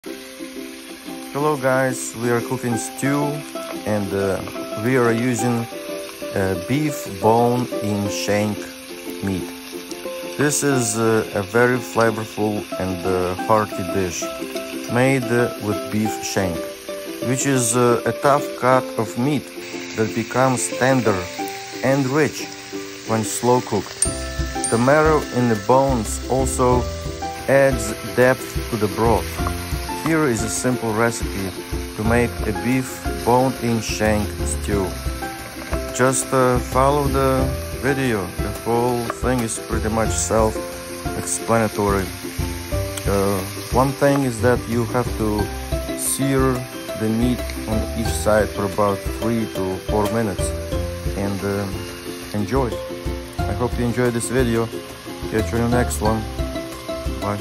Hello guys, we are cooking stew and we are using beef bone in shank meat. This is a very flavorful and hearty dish made with beef shank, which is a tough cut of meat that becomes tender and rich when slow cooked. The marrow in the bones also adds depth to the broth. Here is a simple recipe to make a beef bone-in shank stew. Just follow the video. The whole thing is pretty much self-explanatory. One thing is that you have to sear the meat on each side for about 3 to 4 minutes and enjoy. I hope you enjoyed this video. Catch you in the next one. Bye.